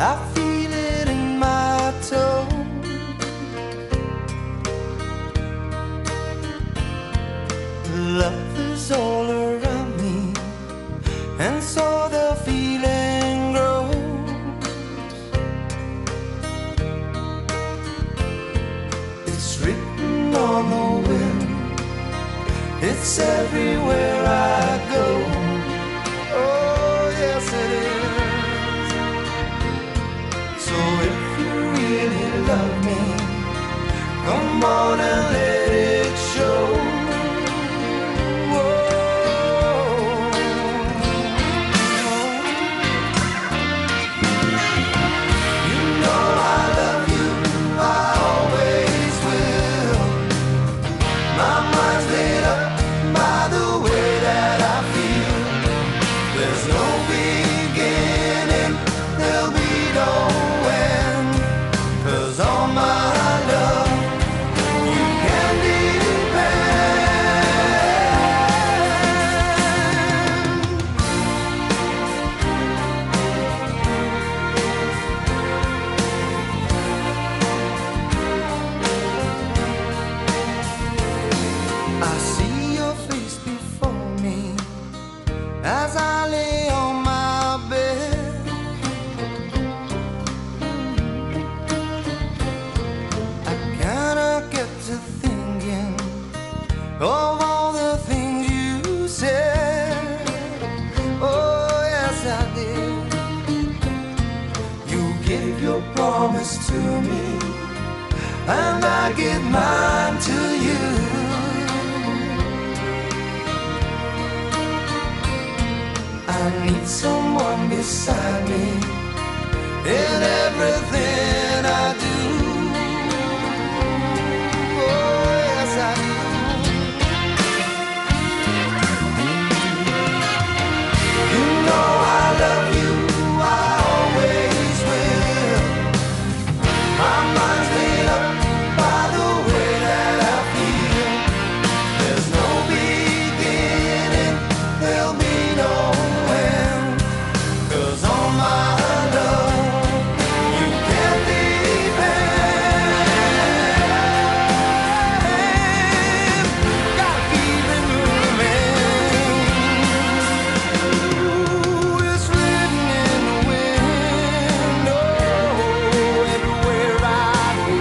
I feel it in my toe. Love is all around me, and so the feeling grows. It's written on the wind, it's everywhere I go. Oh yes it is. So if you really love me, come on and let it show. I see your face before me as I lay on my bed. I kinda get to thinking of all the things you said. Oh yes I did. You gave your promise to me, and I give mine to you. I need someone beside me in everything I do. Oh yes I do. You know I love you, I always will. My mind's made up by the way that I feel. There's no beginning, there'll be no end. 'Cause on my love you can depend. Got a feeling moving. Ooh, it's written in the wind. Oh, everywhere I go.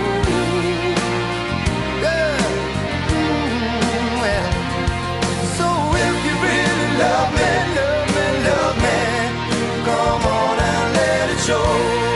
Yeah. Well, so if you really love me, love me, love me, come on and let it show.